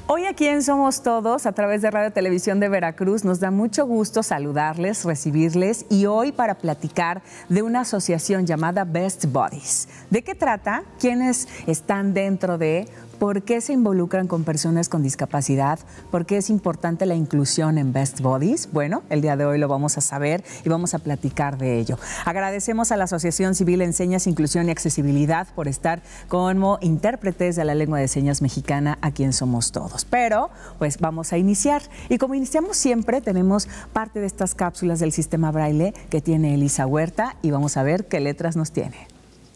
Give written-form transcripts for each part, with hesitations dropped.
Hoy aquí en Somos Todos, a través de Radio Televisión de Veracruz, nos da mucho gusto saludarles, recibirles y hoy para platicar de una asociación llamada Best Buddies. ¿De qué trata? ¿Quiénes están dentro de? ¿Por qué se involucran con personas con discapacidad? ¿Por qué es importante la inclusión en Best Buddies? Bueno, el día de hoy lo vamos a saber y vamos a platicar de ello. Agradecemos a la Asociación Civil en Señas, Inclusión y Accesibilidad por estar como intérpretes de la lengua de señas mexicana aquí en Somos Todos. Pero, pues vamos a iniciar. Y como iniciamos siempre, tenemos parte de estas cápsulas del sistema Braille que tiene Elisa Huerta y vamos a ver qué letras nos tiene.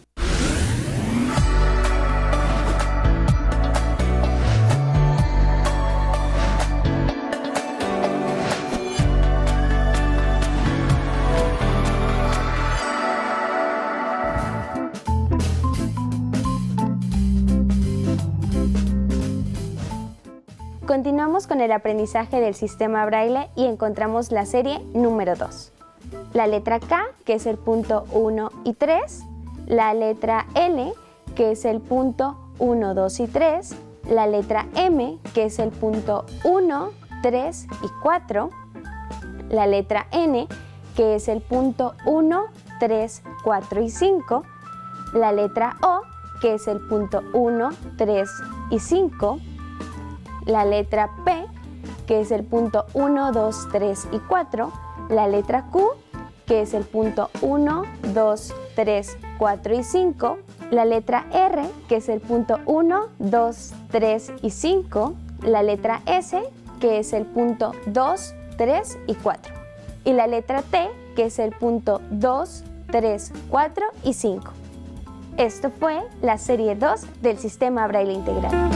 Continuamos con el aprendizaje del sistema Braille y encontramos la serie número 2. La letra K, que es el punto 1 y 3, la letra L, que es el punto 1, 2 y 3, la letra M, que es el punto 1, 3 y 4, la letra N, que es el punto 1, 3, 4 y 5, la letra O, que es el punto 1, 3 y 5, la letra P, que es el punto 1, 2, 3 y 4, la letra Q, que es el punto 1, 2, 3, 4 y 5, la letra R, que es el punto 1, 2, 3 y 5, la letra S, que es el punto 2, 3 y 4, y la letra T, que es el punto 2, 3, 4 y 5. Esto fue la serie 2 del sistema Braille integral.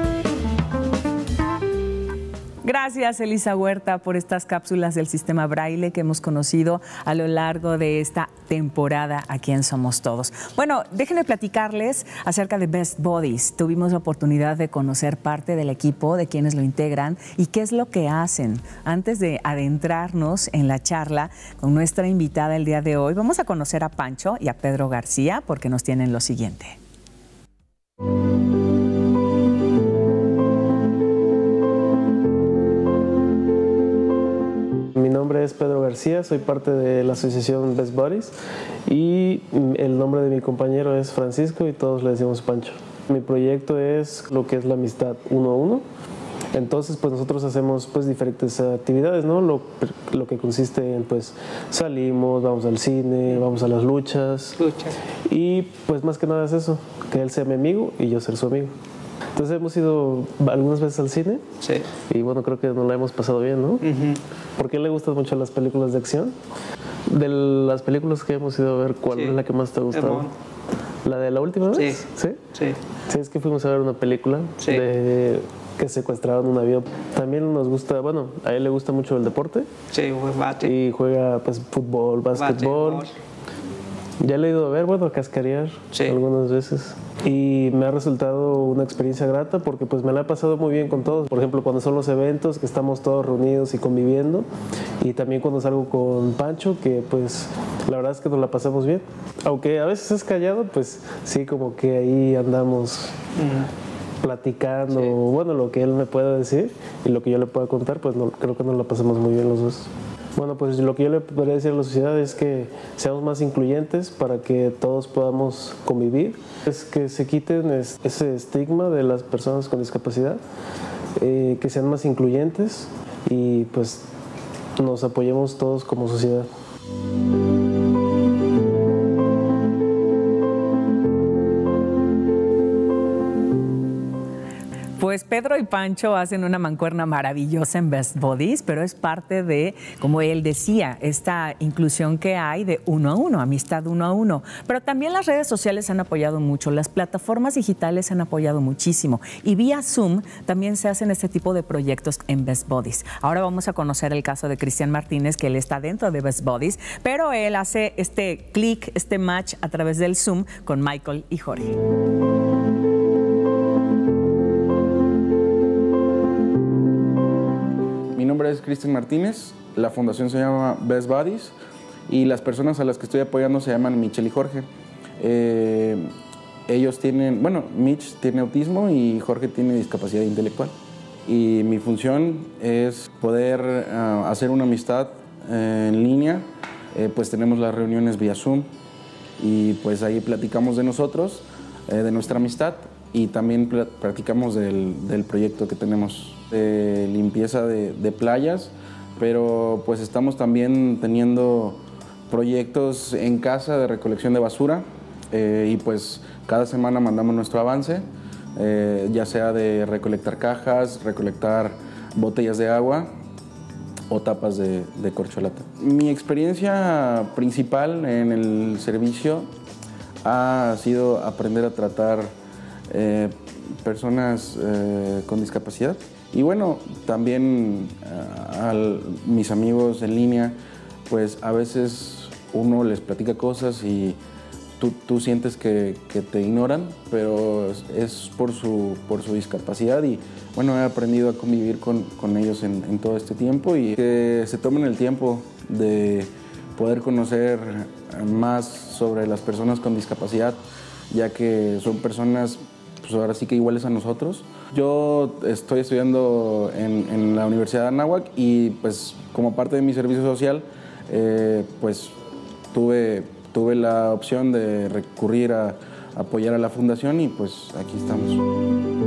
Gracias, Elisa Huerta, por estas cápsulas del sistema Braille que hemos conocido a lo largo de esta temporada aquí en Somos Todos. Bueno, déjenme platicarles acerca de Best Buddies. Tuvimos la oportunidad de conocer parte del equipo, de quienes lo integran y qué es lo que hacen. Antes de adentrarnos en la charla con nuestra invitada el día de hoy, vamos a conocer a Pancho y a Pedro García porque nos tienen lo siguiente. Mi nombre es Pedro García, soy parte de la asociación Best Buddies y el nombre de mi compañero es Francisco y todos le decimos Pancho. Mi proyecto es lo que es la amistad 1 a 1. Entonces, pues nosotros hacemos pues diferentes actividades, ¿no? Lo que consiste en pues salimos, vamos al cine, vamos a las luchas. Y pues más que nada es eso, que él sea mi amigo y yo ser su amigo. Entonces hemos ido algunas veces al cine. Sí. Y bueno, creo que nos la hemos pasado bien, ¿no? ¿Por qué le gustan mucho las películas de acción? De las películas que hemos ido a ver, ¿cuál es la que más te ha gustado? ¿La de la última vez? Sí. ¿Sí? Sí, es que fuimos a ver una película de que secuestraron un avión. También nos gusta, bueno, a él le gusta mucho el deporte. Sí, bate. Y juega pues fútbol, básquetbol. Ya le he ido a ver, bueno, a cascarear algunas veces. Y me ha resultado una experiencia grata porque pues me la he pasado muy bien con todos. Por ejemplo, cuando son los eventos, que estamos todos reunidos y conviviendo. Y también cuando salgo con Pancho, que pues la verdad es que nos la pasamos bien. Aunque a veces es callado, pues sí, como que ahí andamos platicando, bueno, lo que él me pueda decir y lo que yo le pueda contar, pues no, creo que nos la pasamos muy bien los dos. Bueno, pues lo que yo le podría decir a la sociedad es que seamos más incluyentes para que todos podamos convivir. Es que se quiten ese estigma de las personas con discapacidad, que sean más incluyentes y pues nos apoyemos todos como sociedad. Pues Pedro y Pancho hacen una mancuerna maravillosa en Best Buddies, pero es parte de, como él decía, esta inclusión que hay de 1 a 1, amistad 1 a 1. Pero también las redes sociales han apoyado mucho, las plataformas digitales han apoyado muchísimo y vía Zoom también se hacen este tipo de proyectos en Best Buddies. Ahora vamos a conocer el caso de Cristian Martínez, que él está dentro de Best Buddies, pero él hace este clic, este match a través del Zoom con Michael y Jorge. Mi nombre es Cristian Martínez, la fundación se llama Best Buddies y las personas a las que estoy apoyando se llaman Michelle y Jorge. Ellos tienen, bueno, Mitch tiene autismo y Jorge tiene discapacidad intelectual. y mi función es poder hacer una amistad en línea. Pues tenemos las reuniones vía Zoom y pues ahí platicamos de nosotros, de nuestra amistad, y también platicamos del proyecto que tenemos de limpieza de playas, pero pues estamos también teniendo proyectos en casa de recolección de basura y pues cada semana mandamos nuestro avance, ya sea de recolectar cajas, recolectar botellas de agua o tapas de corcholata. Mi experiencia principal en el servicio ha sido aprender a tratar personas con discapacidad. Y bueno, también a mis amigos en línea, pues a veces uno les platica cosas y tú sientes que te ignoran, pero es por su discapacidad, y bueno, he aprendido a convivir con ellos en todo este tiempo, y que se tomen el tiempo de poder conocer más sobre las personas con discapacidad, ya que son personas pues ahora sí que iguales a nosotros. Yo estoy estudiando en la Universidad de Anáhuac y pues como parte de mi servicio social pues tuve la opción de recurrir a apoyar a la fundación y pues aquí estamos.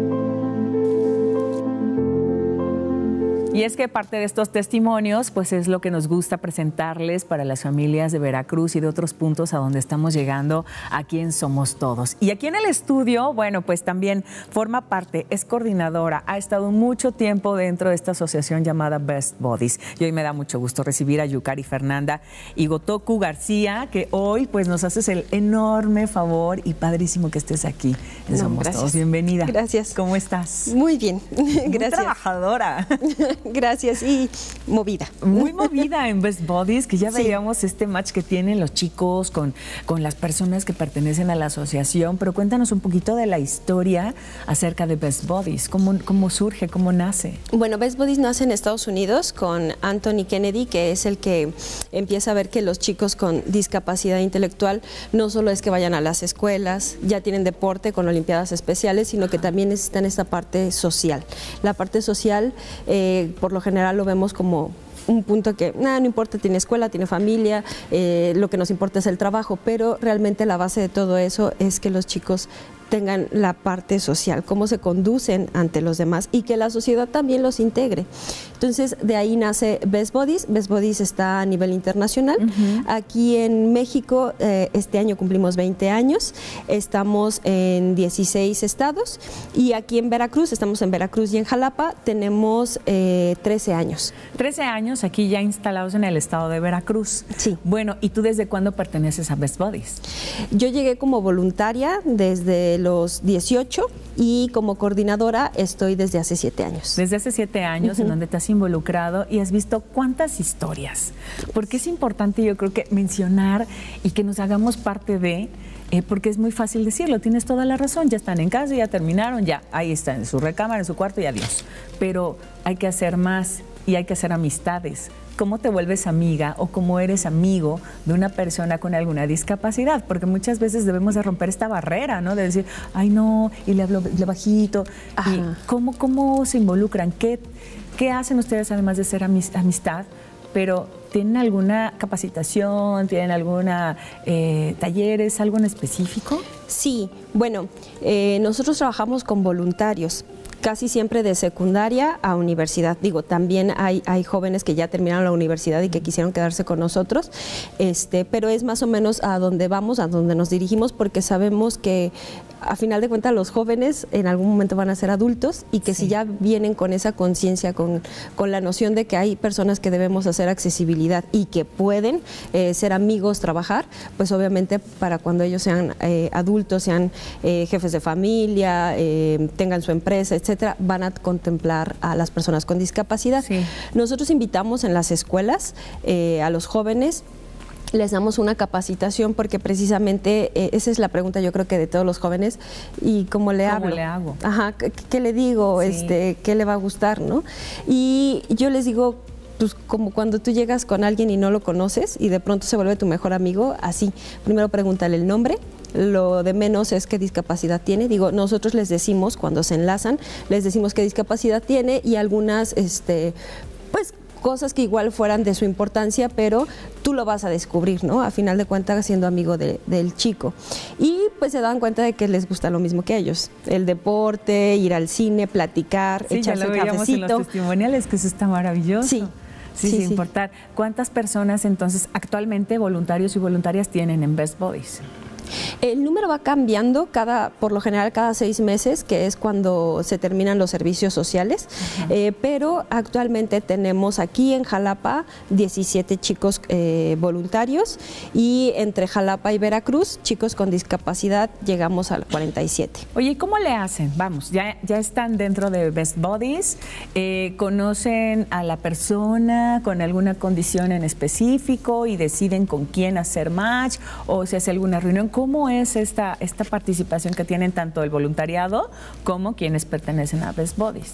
Y es que parte de estos testimonios, pues es lo que nos gusta presentarles para las familias de Veracruz y de otros puntos a donde estamos llegando aquí en Somos Todos. Y aquí en el estudio, bueno, pues también forma parte, es coordinadora, ha estado mucho tiempo dentro de esta asociación llamada Best Bodies. Y hoy me da mucho gusto recibir a Yukari Fernanda y Gotoku García, que hoy pues nos haces el enorme favor y padrísimo que estés aquí en Somos Todos. Bienvenida. Gracias. ¿Cómo estás? Muy bien, gracias. Muy trabajadora. Gracias, y movida. Muy movida en Best Bodies, que ya veíamos este match que tienen los chicos con las personas que pertenecen a la asociación, pero cuéntanos un poquito de la historia acerca de Best Bodies, cómo surge, cómo nace. Bueno, Best Bodies nace en Estados Unidos con Anthony Kennedy, que es el que empieza a ver que los chicos con discapacidad intelectual no solo es que vayan a las escuelas, ya tienen deporte con olimpiadas especiales, sino que también necesitan esta parte social. La parte social, por lo general lo vemos como un punto que no importa, tiene escuela, tiene familia, lo que nos importa es el trabajo, pero realmente la base de todo eso es que los chicos tengan la parte social, cómo se conducen ante los demás y que la sociedad también los integre. Entonces, de ahí nace Best Bodies. Best Bodies está a nivel internacional. Aquí en México, este año cumplimos 20 años, estamos en 16 estados, y aquí en Veracruz, estamos en Veracruz y en Jalapa, tenemos 13 años. 13 años aquí ya instalados en el estado de Veracruz. Sí. Bueno, ¿y tú desde cuándo perteneces a Best Bodies? Yo llegué como voluntaria desde los 18 y como coordinadora estoy desde hace 7 años. Desde hace 7 años, en donde te has involucrado y has visto cuántas historias. Porque es importante, yo creo que mencionar y que nos hagamos parte de, porque es muy fácil decirlo, tienes toda la razón, ya están en casa, ya terminaron, ya ahí están en su recámara, en su cuarto y adiós. Pero hay que hacer más y hay que hacer amistades. ¿Cómo te vuelves amiga o cómo eres amigo de una persona con alguna discapacidad? Porque muchas veces debemos de romper esta barrera, ¿no? De decir, ay no, y le hablo bajito. Ajá. ¿Y cómo se involucran? ¿Qué hacen ustedes además de ser amistad? Pero ¿tienen alguna capacitación? ¿Tienen alguna talleres, algo en específico? Sí, bueno, nosotros trabajamos con voluntarios, casi siempre de secundaria a universidad. Digo, también hay jóvenes que ya terminaron la universidad y que quisieron quedarse con nosotros, pero es más o menos a donde vamos, a donde nos dirigimos, porque sabemos que a final de cuentas los jóvenes en algún momento van a ser adultos y que si ya vienen con esa conciencia, con la noción de que hay personas que debemos hacer accesibilidad y que pueden ser amigos, trabajar, pues obviamente para cuando ellos sean adultos, sean jefes de familia, tengan su empresa, etcétera, van a contemplar a las personas con discapacidad. Sí. Nosotros invitamos en las escuelas a los jóvenes, les damos una capacitación porque precisamente esa es la pregunta, yo creo que de todos los jóvenes, y cómo le hablo. ¿Cómo le hago? Ajá, ¿qué le digo? Sí. ¿Qué le va a gustar, no? Y yo les digo, pues como cuando tú llegas con alguien y no lo conoces y de pronto se vuelve tu mejor amigo, así. Primero pregúntale el nombre, lo de menos es qué discapacidad tiene. Digo, nosotros les decimos, cuando se enlazan, les decimos qué discapacidad tiene y algunas, pues, cosas que igual fueran de su importancia, pero tú lo vas a descubrir, ¿no? A final de cuentas, siendo amigo del chico. Y pues se dan cuenta de que les gusta lo mismo que ellos. El deporte, ir al cine, platicar, sí, echarse un cafecito. En los testimoniales, que eso está maravilloso. Sí. Sí, sin importar. ¿Cuántas personas entonces actualmente, voluntarios y voluntarias, tienen en Best Buddies? El número va cambiando por lo general cada 6 meses, que es cuando se terminan los servicios sociales, pero actualmente tenemos aquí en Jalapa 17 chicos voluntarios y entre Jalapa y Veracruz, chicos con discapacidad, llegamos a 47. Oye, ¿cómo le hacen? Vamos, ya están dentro de Best Buddies, conocen a la persona con alguna condición en específico y deciden con quién hacer match o se hace alguna reunión. ¿Cómo es esta participación que tienen tanto el voluntariado como quienes pertenecen a Best Buddies?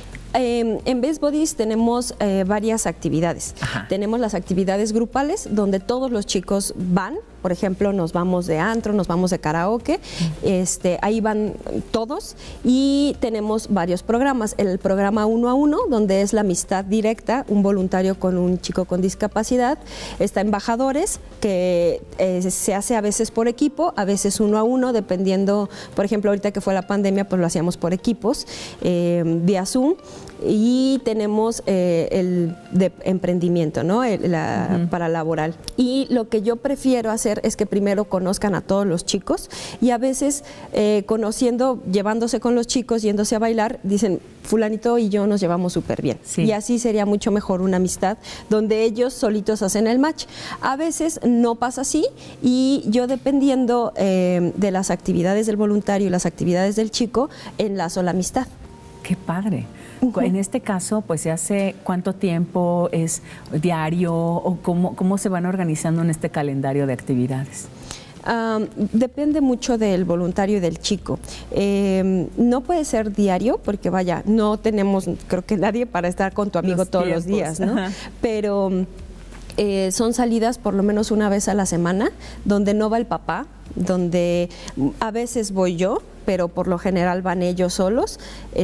En Best Buddies tenemos varias actividades. Tenemos las actividades grupales donde todos los chicos van. Por ejemplo, nos vamos de antro, nos vamos de karaoke, ahí van todos y tenemos varios programas. El programa 1 a 1, donde es la amistad directa, un voluntario con un chico con discapacidad. Está Embajadores, que se hace a veces por equipo, a veces 1 a 1, dependiendo, por ejemplo, ahorita que fue la pandemia, pues lo hacíamos por equipos, vía Zoom. Y tenemos el de emprendimiento, ¿no? Para laboral. Y lo que yo prefiero hacer es que primero conozcan a todos los chicos y a veces conociendo, llevándose con los chicos, yéndose a bailar, dicen, fulanito y yo nos llevamos súper bien. Sí. Y así sería mucho mejor una amistad donde ellos solitos hacen el match. A veces no pasa así y yo, dependiendo de las actividades del voluntario y las actividades del chico, enlazo la amistad. ¡Qué padre! En este caso, pues se hace, ¿cuánto tiempo es diario o cómo se van organizando en este calendario de actividades? Depende mucho del voluntario y del chico. No puede ser diario porque vaya, no tenemos, creo que nadie para estar con tu amigo todos los días, ¿no? Pero son salidas por lo menos una vez a la semana, donde no va el papá, donde a veces voy yo, pero por lo general van ellos solos,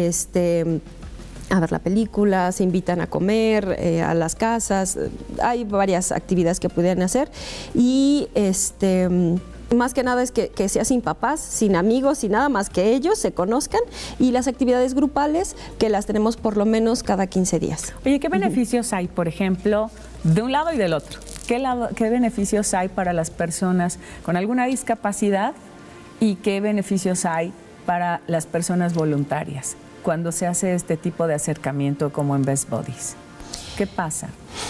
a ver la película, se invitan a comer, a las casas, hay varias actividades que pueden hacer y más que nada es que sea sin papás, sin amigos, sin nada más que ellos se conozcan, y las actividades grupales que las tenemos por lo menos cada 15 días. Oye, ¿qué beneficios hay, por ejemplo, de un lado y del otro? ¿Qué beneficios hay para las personas con alguna discapacidad y qué beneficios hay para las personas voluntarias cuando se hace este tipo de acercamiento como en Best Buddies? ¿Qué pasa?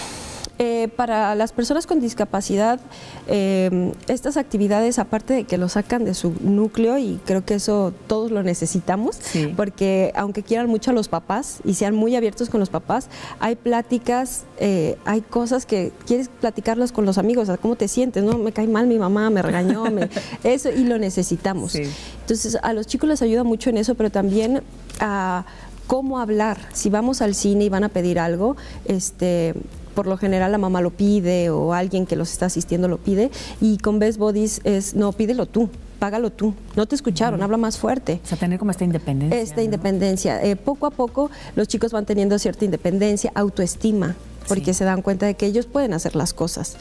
Para las personas con discapacidad, estas actividades, aparte de que lo sacan de su núcleo, y creo que eso todos lo necesitamos, sí, porque aunque quieran mucho a los papás y sean muy abiertos con los papás, hay pláticas, hay cosas que quieres platicarlas con los amigos, o sea, ¿cómo te sientes? ¿No? Me cae mal mi mamá, me regañó, eso, y lo necesitamos. Sí. Entonces, a los chicos les ayuda mucho en eso, pero también a cómo hablar. Si vamos al cine y van a pedir algo, por lo general la mamá lo pide o alguien que los está asistiendo lo pide, y con Best Buddies es, no, pídelo tú, págalo tú, no te escucharon, habla más fuerte. O sea, tener como esta independencia. Esta independencia. Poco a poco los chicos van teniendo cierta independencia, autoestima, porque se dan cuenta de que ellos pueden hacer las cosas.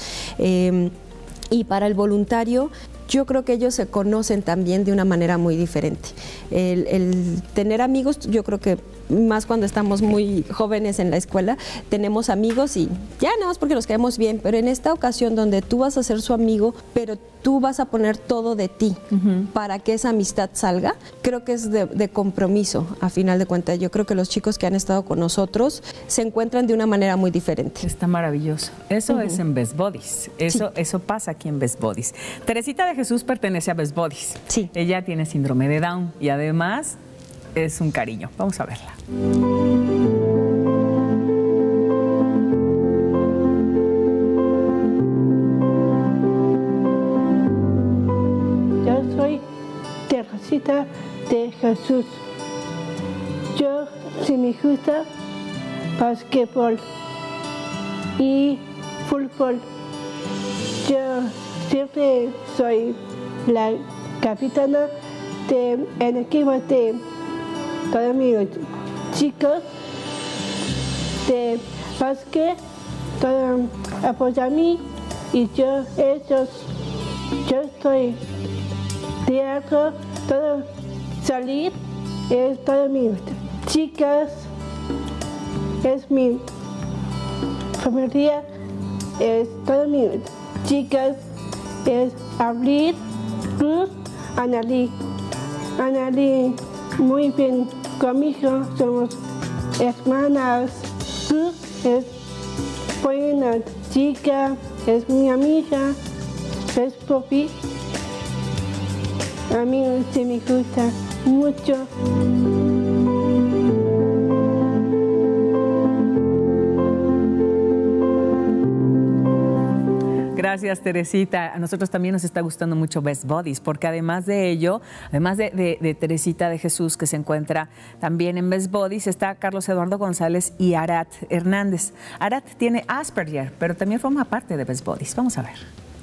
Y para el voluntario, yo creo que ellos se conocen también de una manera muy diferente. El tener amigos, yo creo que más cuando estamos muy jóvenes en la escuela, tenemos amigos y ya nada más porque nos caemos bien, pero en esta ocasión donde tú vas a ser su amigo, pero tú vas a poner todo de ti para que esa amistad salga, creo que es de compromiso, a final de cuentas. Yo creo que los chicos que han estado con nosotros se encuentran de una manera muy diferente. Está maravilloso. Eso es en Best Buddies. Eso pasa aquí en Best Buddies. Teresita de Jesús pertenece a Best Buddies. Sí. Ella tiene síndrome de Down y además es un cariño. Vamos a verla. Yo soy Teresita de Jesús. Yo, si me gusta, basquetbol y fútbol. Yo siempre soy la capitana del equipo de todos mis chicos de básquet, todos apoyan a mí y yo estoy teatro, todo salir es todo mi chicas, es mi familia, es todo mi chicas, es Abril, Cruz, Analí, muy bien conmigo, somos hermanas. Cruz es buena chica, es mi amiga, es Poppy. A mí se me gusta mucho. Gracias, Teresita. A nosotros también nos está gustando mucho Best Buddies, porque además de ello, además de Teresita de Jesús, que se encuentra también en Best Buddies, está Carlos Eduardo González y Arat Hernández. Arat tiene Asperger, pero también forma parte de Best Buddies. Vamos a ver.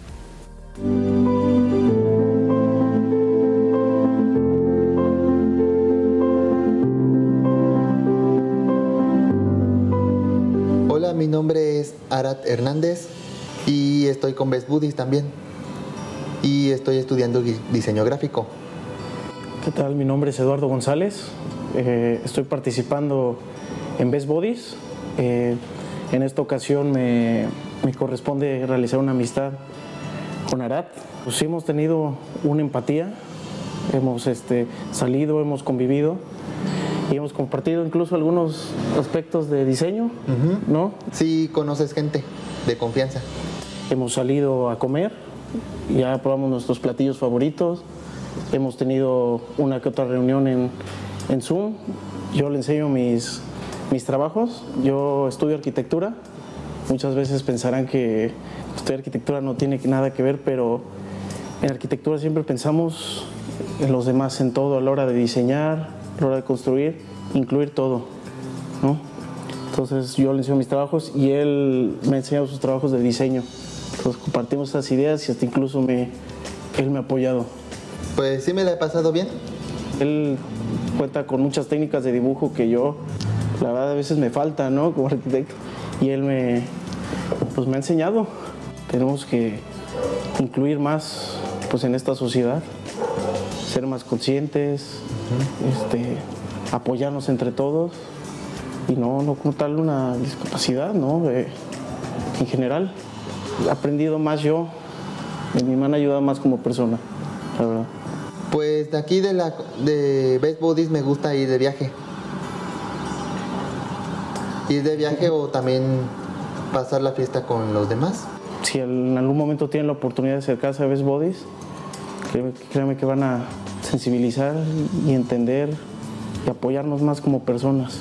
Hola, mi nombre es Arat Hernández y estoy con Best Buddies también y estoy estudiando diseño gráfico. ¿Qué tal? Mi nombre es Eduardo González, estoy participando en Best Buddies. En esta ocasión me corresponde realizar una amistad con Arat. Pues hemos tenido una empatía, hemos salido, hemos convivido y hemos compartido incluso algunos aspectos de diseño, ¿no? Sí, conoces gente de confianza. Hemos salido a comer, ya probamos nuestros platillos favoritos, hemos tenido una que otra reunión en Zoom. Yo le enseño mis trabajos, yo estudio arquitectura. Muchas veces pensarán que estudiar arquitectura no tiene nada que ver, pero en arquitectura siempre pensamos en los demás, en todo, a la hora de diseñar, a la hora de construir, incluir todo, ¿no? Entonces yo le enseño mis trabajos y él me ha enseñado sus trabajos de diseño. Entonces compartimos esas ideas y hasta incluso él me ha apoyado. Pues sí me la he pasado bien. Él cuenta con muchas técnicas de dibujo que yo, la verdad, a veces me falta, ¿no? Como arquitecto. Y él me ha enseñado. Tenemos que incluir más pues, en esta sociedad, ser más conscientes, apoyarnos entre todos y no como tal una discapacidad, ¿no? En general, he aprendido más yo, me han ayudado más como persona, la verdad. Pues de aquí de Best Buddies me gusta ir de viaje. Ir de viaje o también pasar la fiesta con los demás. Si en algún momento tienen la oportunidad de acercarse a Best Buddies, créanme que van a sensibilizar y entender y apoyarnos más como personas.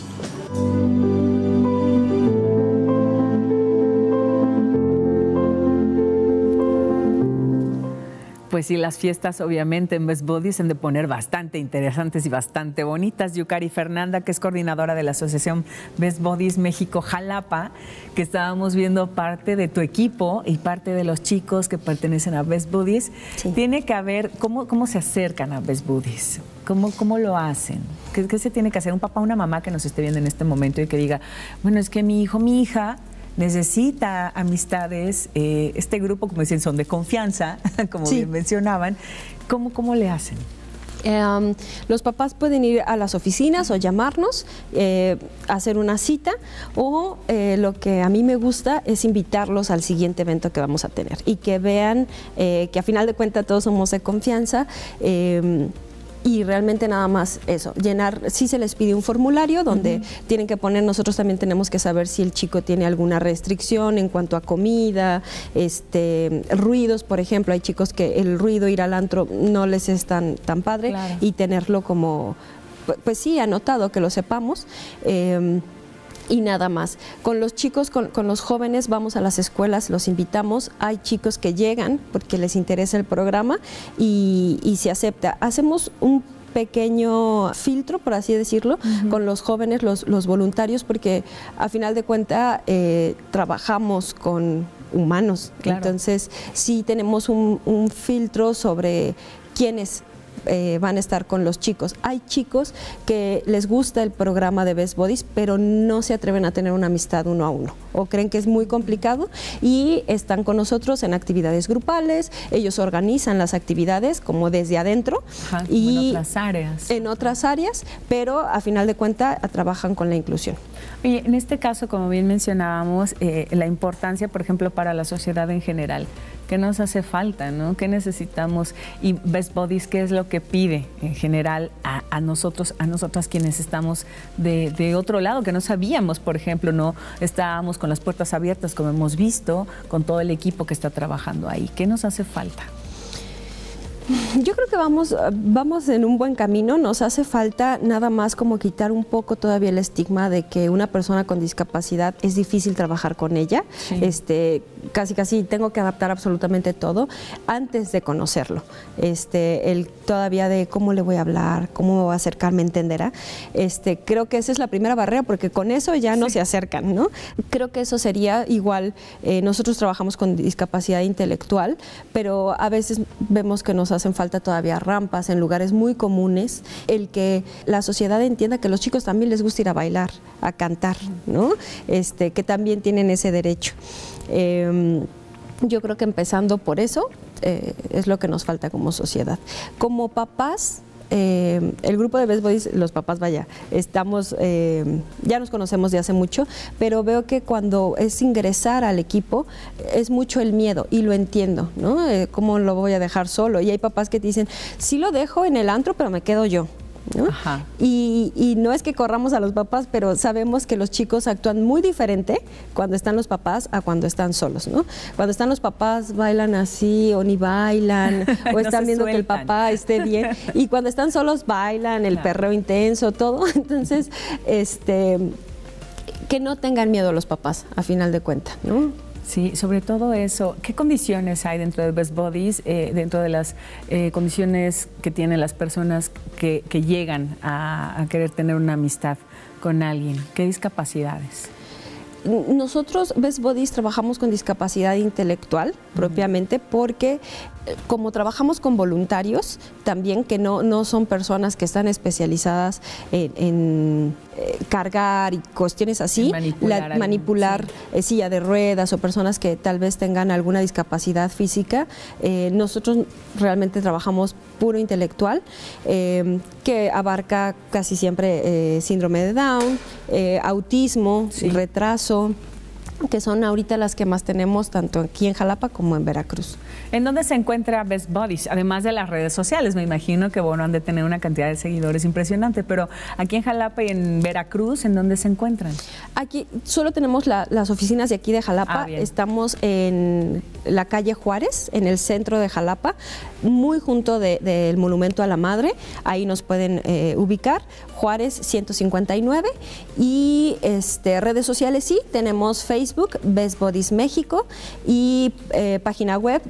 Pues sí, las fiestas obviamente en Best Buddies han de poner bastante interesantes y bastante bonitas. Yukari Fernanda, que es coordinadora de la Asociación Best Buddies México Jalapa, que estábamos viendo parte de tu equipo y parte de los chicos que pertenecen a Best Buddies. Sí. Tiene que haber, ¿cómo se acercan a Best Buddies? ¿Cómo lo hacen? ¿Qué se tiene que hacer? Un papá o una mamá que nos esté viendo en este momento y que diga, bueno, es que mi hijo, mi hija necesita amistades, este grupo, como dicen, son de confianza, como sí. Bien mencionaban. ¿Cómo le hacen? Los papás pueden ir a las oficinas o llamarnos, hacer una cita, o lo que a mí me gusta es invitarlos al siguiente evento que vamos a tener y que vean que a final de cuentas todos somos de confianza. Y realmente nada más eso, llenar, sí se les pide un formulario donde tienen que poner, nosotros también tenemos que saber si el chico tiene alguna restricción en cuanto a comida, ruidos, por ejemplo, hay chicos que el ruido, ir al antro no les es tan padre, claro. Y tenerlo como, pues sí, anotado, que lo sepamos. Y nada más. Con los chicos, con los jóvenes, vamos a las escuelas, los invitamos. Hay chicos que llegan porque les interesa el programa y se acepta. Hacemos un pequeño filtro, por así decirlo, con los jóvenes, los voluntarios, porque a final de cuentas trabajamos con humanos. Claro. Entonces, sí tenemos un filtro sobre quiénes van a estar con los chicos. Hay chicos que les gusta el programa de Best Buddies, pero no se atreven a tener una amistad uno a uno o creen que es muy complicado y están con nosotros en actividades grupales. Ellos organizan las actividades como desde adentro. Ajá, y en otras áreas. En otras áreas, pero a final de cuentas trabajan con la inclusión. Oye, en este caso, como bien mencionábamos, la importancia, por ejemplo, para la sociedad en general, ¿qué nos hace falta, no? ¿Qué necesitamos? Y Best Buddies, ¿qué es lo que pide en general a nosotros, a nosotras quienes estamos de otro lado, que no sabíamos, por ejemplo, no estábamos con las puertas abiertas, como hemos visto, con todo el equipo que está trabajando ahí? ¿Qué nos hace falta? Yo creo que vamos en un buen camino. Nos hace falta nada más como quitar un poco todavía el estigma de que una persona con discapacidad es difícil trabajar con ella. Sí. Casi tengo que adaptar absolutamente todo antes de conocerlo. El todavía de cómo le voy a hablar, cómo acercarme, entenderá. Creo que esa es la primera barrera, porque con eso ya no se acercan, ¿no? Creo que eso sería igual. Nosotros trabajamos con discapacidad intelectual, pero a veces vemos que nos hacen falta todavía rampas en lugares muy comunes, el que la sociedad entienda que a los chicos también les gusta ir a bailar, a cantar, ¿no? Que también tienen ese derecho. Yo creo que empezando por eso es lo que nos falta como sociedad. Como papás, el grupo de Best Buddies, los papás, vaya, estamos, ya nos conocemos de hace mucho, pero veo que cuando es ingresar al equipo es mucho el miedo, y lo entiendo, ¿no? ¿Cómo lo voy a dejar solo? Y hay papás que te dicen, sí lo dejo en el antro, pero me quedo yo, ¿no? Ajá. Y no es que corramos a los papás, pero sabemos que los chicos actúan muy diferente cuando están los papás a cuando están solos, ¿no? Cuando están los papás bailan así o ni bailan o no están viendo que el papá esté bien, y cuando están solos bailan el perreo intenso, todo. Entonces, que no tengan miedo los papás a final de cuentas, ¿no? Sí, sobre todo eso. ¿Qué condiciones hay dentro de Best Buddies, dentro de las condiciones que tienen las personas que llegan a querer tener una amistad con alguien? ¿Qué discapacidades? Nosotros, Best Buddies, trabajamos con discapacidad intelectual propiamente, porque como trabajamos con voluntarios también, que no son personas que están especializadas en cargar y cuestiones así, manipular sí, silla de ruedas o personas que tal vez tengan alguna discapacidad física, nosotros realmente trabajamos puro intelectual, que abarca casi siempre síndrome de Down, autismo, sí, retraso, que son ahorita las que más tenemos tanto aquí en Jalapa como en Veracruz. ¿En dónde se encuentra Best Buddies? Además de las redes sociales, me imagino que bueno, han de tener una cantidad de seguidores impresionante, pero aquí en Jalapa y en Veracruz, ¿en dónde se encuentran? Aquí solo tenemos las oficinas de aquí de Jalapa. Estamos en la calle Juárez, en el centro de Jalapa, muy junto del Monumento a la Madre. Ahí nos pueden ubicar, Juárez 159, y redes sociales sí, tenemos Facebook, Best Buddies México, y página web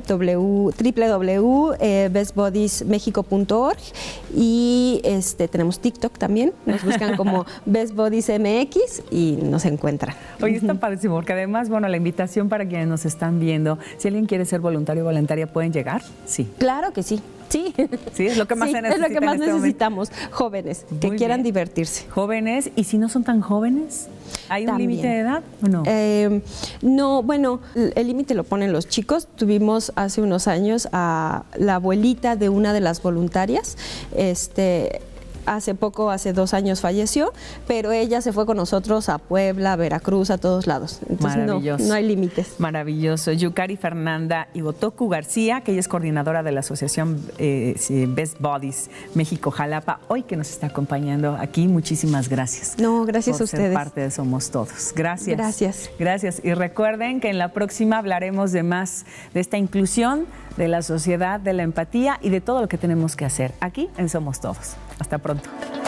www.bestbuddiesmexico.org, y tenemos TikTok también, nos buscan como Best Buddies MX y nos encuentran. Oye, está padrísimo, porque además, bueno, la invitación para quienes nos están viendo, si alguien quiere ser voluntario o voluntaria, ¿pueden llegar? Sí. Claro que sí. Sí. Sí, es lo que más se necesita. Es lo que más necesitamos, jóvenes, que quieran divertirse. Jóvenes, y si no son tan jóvenes, ¿hay un límite de edad o no? No, bueno, el límite lo ponen los chicos. Tuvimos hace unos años a la abuelita de una de las voluntarias, hace poco, hace 2 años falleció, pero ella se fue con nosotros a Puebla, a Veracruz, a todos lados. Entonces no hay límites. Maravilloso. Yukari Fernanda Igotoku García, que ella es coordinadora de la asociación Best Buddies México Jalapa, hoy que nos está acompañando aquí. Muchísimas gracias. No, gracias a ustedes. Por ser parte de Somos Todos. Gracias. Gracias. Gracias. Y recuerden que en la próxima hablaremos de más de esta inclusión, de la sociedad, de la empatía y de todo lo que tenemos que hacer aquí en Somos Todos. Hasta pronto.